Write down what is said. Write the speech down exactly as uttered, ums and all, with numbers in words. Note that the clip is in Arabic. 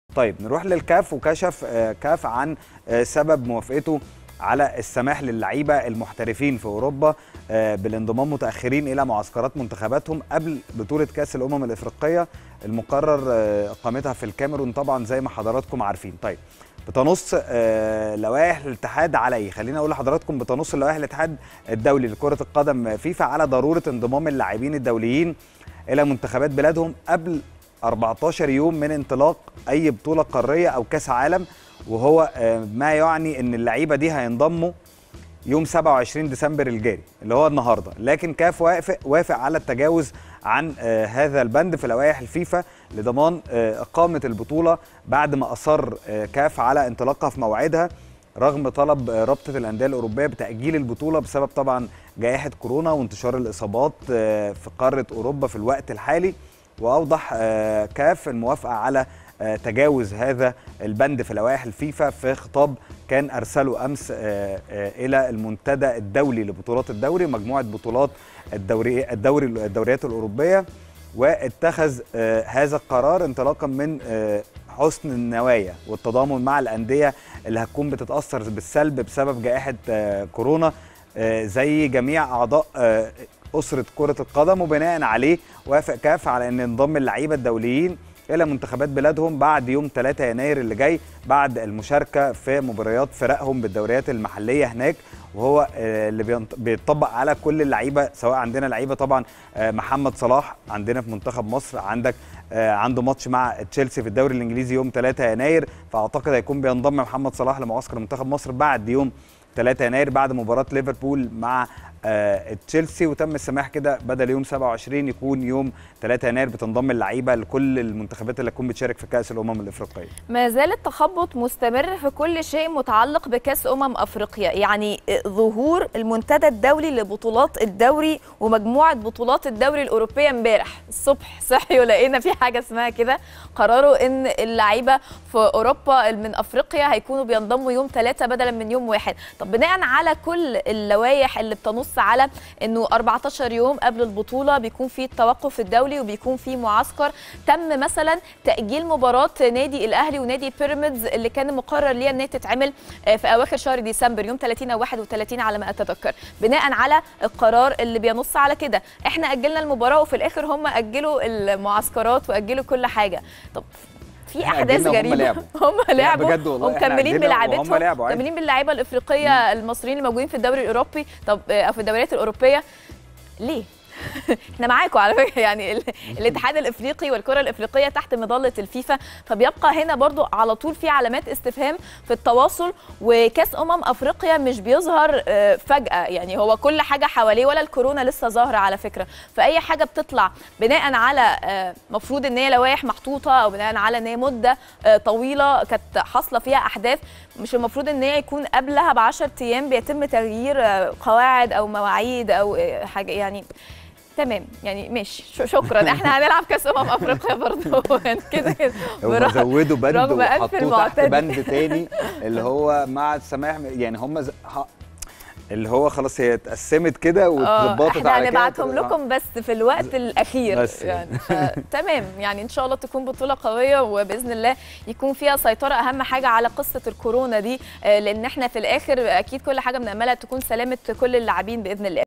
طيب نروح للكاف، وكشف كاف عن سبب موافقته على السماح للعيبه المحترفين في اوروبا بالانضمام متاخرين الى معسكرات منتخباتهم قبل بطوله كاس الامم الافريقيه المقرر اقامتها في الكاميرون طبعا زي ما حضراتكم عارفين. طيب بتنص لوائح الاتحاد على ايه؟ خليني اقول لحضراتكم بتنص لوائح الاتحاد الدولي لكره القدم فيفا على ضروره انضمام اللاعبين الدوليين الى منتخبات بلادهم قبل أربعتاشر يوم من انطلاق اي بطوله قاريه او كاس عالم، وهو ما يعني ان اللعيبه دي هينضموا يوم سبعة وعشرين ديسمبر الجاري اللي هو النهارده، لكن كاف وافق وافق على التجاوز عن هذا البند في لوائح الفيفا لضمان اقامه البطوله بعد ما اصر كاف على انطلاقها في موعدها رغم طلب رابطه الانديه الاوروبيه بتاجيل البطوله بسبب طبعا جائحه كورونا وانتشار الاصابات في قاره اوروبا في الوقت الحالي. واوضح كاف الموافقه على تجاوز هذا البند في لوائح الفيفا في خطاب كان ارسله امس الى المنتدى الدولي لبطولات الدوري مجموعه بطولات الدوري الدوري الدوريات الاوروبيه، واتخذ هذا القرار انطلاقا من حسن النوايا والتضامن مع الانديه اللي هتكون بتتاثر بالسلب بسبب جائحه كورونا زي جميع اعضاء أسرة كرة القدم، وبناء عليه وافق كاف على أن ينضم اللعيبة الدوليين إلى منتخبات بلادهم بعد يوم ثلاثة يناير اللي جاي بعد المشاركة في مباريات فرقهم بالدوريات المحلية هناك، وهو اللي بيطبق على كل اللعيبة سواء عندنا لعيبة طبعا محمد صلاح عندنا في منتخب مصر، عندك عنده ماتش مع تشيلسي في الدوري الإنجليزي يوم ثلاثة يناير، فأعتقد هيكون بينضم محمد صلاح لمعسكر منتخب مصر بعد يوم ثلاثة يناير بعد مباراة ليفربول مع آه تشيلسي، وتم السماح كده بدل يوم سبعة وعشرين يكون يوم ثلاثة يناير بتنضم اللعيبه لكل المنتخبات اللي تكون بتشارك في كاس الامم الافريقيه. ما زال التخبط مستمر في كل شيء متعلق بكاس امم افريقيا، يعني ظهور المنتدى الدولي لبطولات الدوري ومجموعه بطولات الدوري الاوروبيه امبارح الصبح صحي ولقينا في حاجه اسمها كده، قرروا ان اللعيبه في اوروبا من افريقيا هيكونوا بينضموا يوم ثلاثة بدلا من يوم واحد. طب بناء على كل اللوائح اللي بتنص على انه أربعتاشر يوم قبل البطوله بيكون في التوقف الدولي وبيكون في معسكر، تم مثلا تاجيل مباراه نادي الاهلي ونادي بيراميدز اللي كان مقرر ليها ان هي تتعمل في اواخر شهر ديسمبر يوم ثلاثين او واحد وثلاثين على ما اتذكر، بناء على القرار اللي بينص على كده احنا اجلنا المباراه وفي الاخر هم اجلوا المعسكرات واجلوا كل حاجه. طب في احداث غريبه هم لعبوا ومكملين بلعبتهم مكملين باللعيبه الافريقيه المصريين الموجودين في الدوري الاوروبي طب او في الدوريات الاوروبيه ليه؟ احنا معاكم على فكره، يعني الاتحاد الافريقي والكره الافريقيه تحت مظله الفيفا، فبيبقى هنا برضو على طول في علامات استفهام في التواصل، وكاس امم افريقيا مش بيظهر فجاه، يعني هو كل حاجه حواليه ولا الكورونا لسه ظاهره على فكره، فاي حاجه بتطلع بناء على مفروض ان هي لوائح محطوطه او بناء على ان هي مده طويله كانت حاصله فيها احداث، مش المفروض ان هي يكون قبلها ب عشرة ايام بيتم تغيير قواعد او مواعيد او حاجه يعني. تمام يعني ماشي شكرا احنا هنلعب كاس امم افريقيا برضه يعني كده كده هم زودوا بند وحطوه تحت بند تاني اللي هو مع السماح، يعني هم ز... اللي هو خلاص هي اتقسمت كده واتظبطت على كده، احنا هنبعتهم لكم بس في الوقت الاخير بس يعني تمام، يعني ان شاء الله تكون بطوله قويه وباذن الله يكون فيها سيطره، اهم حاجه على قصه الكورونا دي لان احنا في الاخر اكيد كل حاجه بنأملها تكون سلامه كل اللاعبين باذن الله.